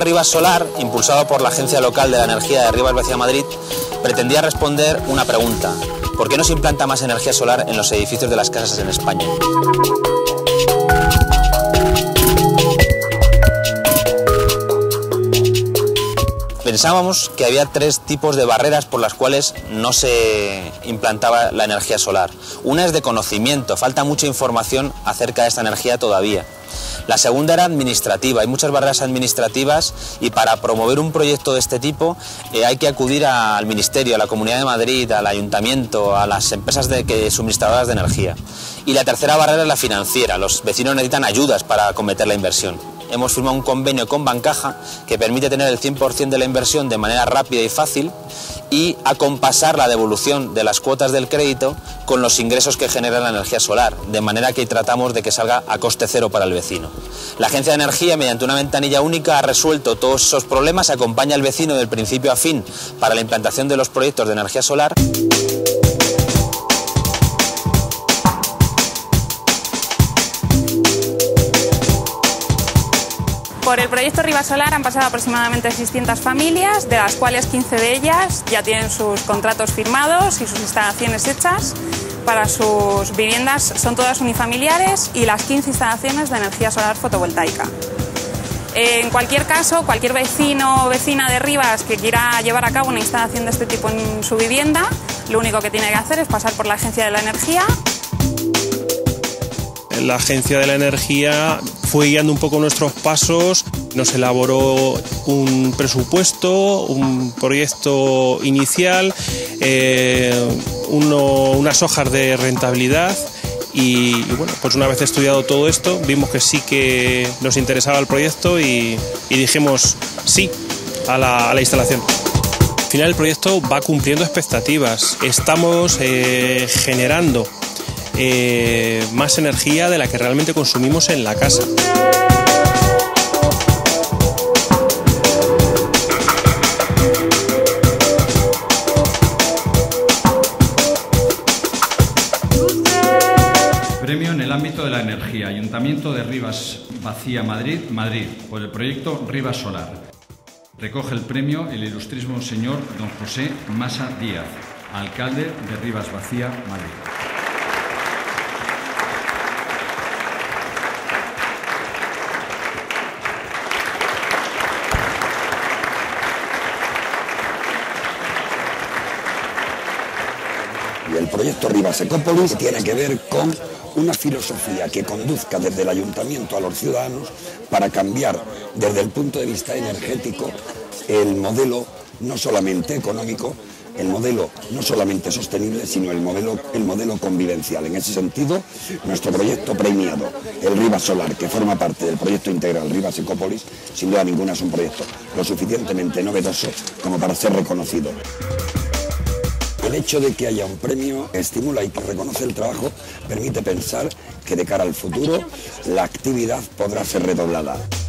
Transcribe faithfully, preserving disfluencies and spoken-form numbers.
Rivas Solar, impulsado por la Agencia Local de la Energía de Rivas Vaciamadrid, pretendía responder una pregunta: ¿por qué no se implanta más energía solar en los edificios de las casas en España? Pensábamos que había tres tipos de barreras por las cuales no se implantaba la energía solar. Una es de conocimiento, falta mucha información acerca de esta energía todavía. La segunda era administrativa, hay muchas barreras administrativas y para promover un proyecto de este tipo eh, hay que acudir a, al Ministerio, a la Comunidad de Madrid, al Ayuntamiento, a las empresas de, que, suministradoras de energía. Y la tercera barrera es la financiera, los vecinos necesitan ayudas para acometer la inversión. Hemos firmado un convenio con Bancaja que permite tener el cien por cien de la inversión de manera rápida y fácil y acompasar la devolución de las cuotas del crédito con los ingresos que genera la energía solar, de manera que tratamos de que salga a coste cero para el vecino. La Agencia de Energía, mediante una ventanilla única, ha resuelto todos esos problemas, acompaña al vecino del principio a fin para la implantación de los proyectos de energía solar. Por el proyecto Rivas Solar han pasado aproximadamente seiscientas familias, de las cuales quince de ellas ya tienen sus contratos firmados y sus instalaciones hechas. Para sus viviendas son todas unifamiliares y las quince instalaciones de energía solar fotovoltaica. En cualquier caso, cualquier vecino o vecina de Rivas que quiera llevar a cabo una instalación de este tipo en su vivienda, lo único que tiene que hacer es pasar por la Agencia de la Energía. La Agencia de la Energía fue guiando un poco nuestros pasos, nos elaboró un presupuesto, un proyecto inicial, eh, uno, unas hojas de rentabilidad y, y bueno, pues una vez estudiado todo esto vimos que sí que nos interesaba el proyecto y, y dijimos sí a la, a la instalación. Al final el proyecto va cumpliendo expectativas, estamos eh, generando Eh, más energía de la que realmente consumimos en la casa. Premio en el ámbito de la energía, Ayuntamiento de Rivas Vaciamadrid, Madrid, por el proyecto Rivas Solar. Recoge el premio el ilustrísimo señor don José Masa Díaz, alcalde de Rivas Vaciamadrid. Y el proyecto Rivas Ecópolis tiene que ver con una filosofía que conduzca desde el Ayuntamiento a los ciudadanos para cambiar desde el punto de vista energético el modelo no solamente económico, el modelo no solamente sostenible, sino el modelo, el modelo convivencial. En ese sentido, nuestro proyecto premiado, el Rivas Solar, que forma parte del proyecto integral Rivas Ecópolis, sin duda ninguna es un proyecto lo suficientemente novedoso como para ser reconocido. El hecho de que haya un premio estimula y reconoce el trabajo, permite pensar que de cara al futuro la actividad podrá ser redoblada.